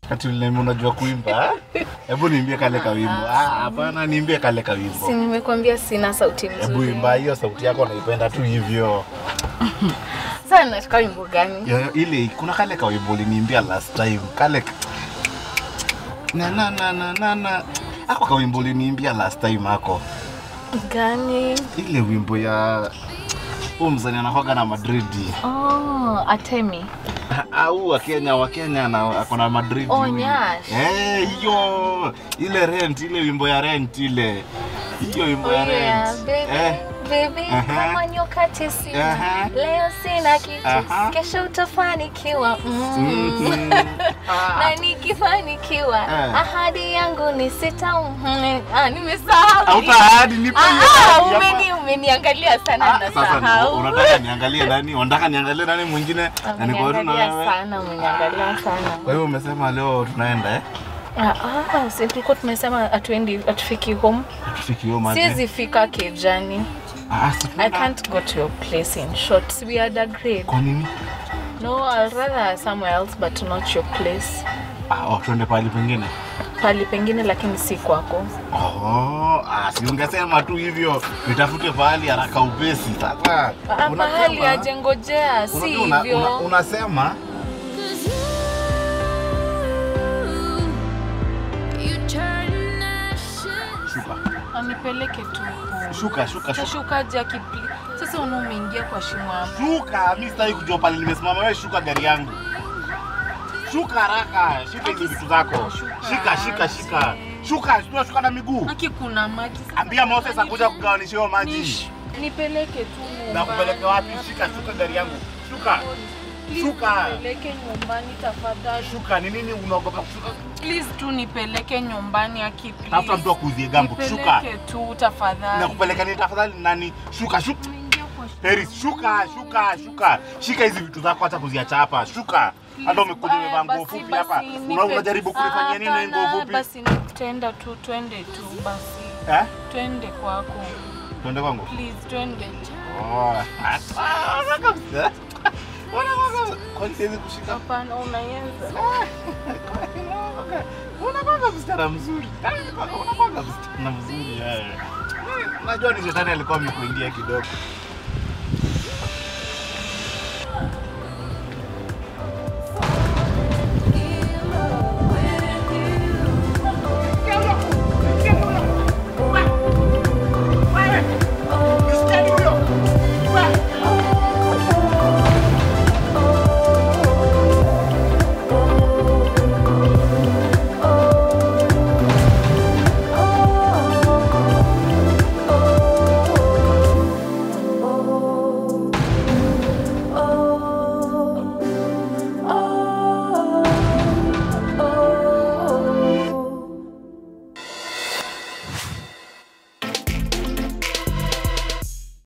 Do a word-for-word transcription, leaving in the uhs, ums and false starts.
Ati uliniambia unajua kuimba? Hebu niimbie kale kawimbo. Ah, hapana niimbie kale kawimbo. Si nimekwambia sina sauti nzuri. Hebu imba hiyo sauti yako naipenda tu hivyo. Sasa nataka wimbo gani? Yo, ile kuna kale kawimbo uliniimbia last time. Kale na na na na na na. Ako kawimbo uliniimbia last time hako. Gani? Ile wimbo ya huyu mzani anakuwa na Madrid. Oh, Atemi. Au wa Kenya wa Kenya na akona Madrid. Oh, Nyash. Eh, hiyo ile rent ile wimbo ya rent ile. Hiyo wimbo ya rent. Eh. Baby, uh -huh. Kama nyoka tisi. Uh -huh. Leo sina kitu. Uh -huh. Kesho utafanikiwa. Mm. Mm -hmm. Na nikifanikiwa, uh -huh. Ahadi yangu ni sita. Mm. Ah, nimesahau. Hauta ahadi nipe hiyo. Ah, umeni umeniangalia sana na sahau. Unataka niangalie nani? Unataka niangalie nani mwingine? Na niko na wewe. Sana umeniangalia sana. Kwa hiyo umesema leo tunaenda eh? Ah, ah, sisi tulikuwa tumesema atuendi atufiki home. Atufiki home. Siwezi fika Kejani. Ah, I can't go to your place in short. We had agreed. Kwa nini? No, I'll rather somewhere else but not your place. Ah, oh, tuende pali pengine. Pali pengine lakini si kwako. Oh, ah, si ungesema tu hivyo. Nitafute pali haraka upesi sasa. Ah, pahali aje ngojea, si hivyo. Una, unasema shuka. Anipeleke tu. Shuka, shuka, shuka. Shuka Jackie. Sasa unaumeingia kwa shimo hapo. Shuka, mimi sitaki kujua pale nimesimama, wewe shuka gari yangu. Shuka haraka, shika hizo vitu zako. Shika, shika, shika. Shuka, sio shuka na miguu. Haki kuna maji. Ambia Moses akuja kugawanisha hiyo maji. Nipeleke tu. Na kupeleka wapi? Shika, shuka gari yangu. Shuka. Shuka. Nipeleke nyumbani tafadhali. Shuka, ni nini unaogopa kushuka? Please tu nipeleke nyumbani Aki. Tafuta mtu akuzie gambo. Shuka. Nipeleke tu tafadhali. Na kupeleka ni tafadhali nani? Shuka, shuka. Heri, shuka, shuka, shuka. Shika hizi vitu zako acha kuziacha hapa. Shuka. Hata umekuja umevaa nguo fupi hapa. Unajaribu kunifanyia nini nguo fupi? Basi nitaenda tu, twende tu basi. Eh? Twende kwako. Twende kwangu? Please twende. Oh. Kabisa. Wana mama, kwa nini siwezi kushika? Hapana, unaanza. Unapanga mstari mzuri. Unapanga mstari mzuri. Najua ni shetani alikuwa amekuingia kidogo.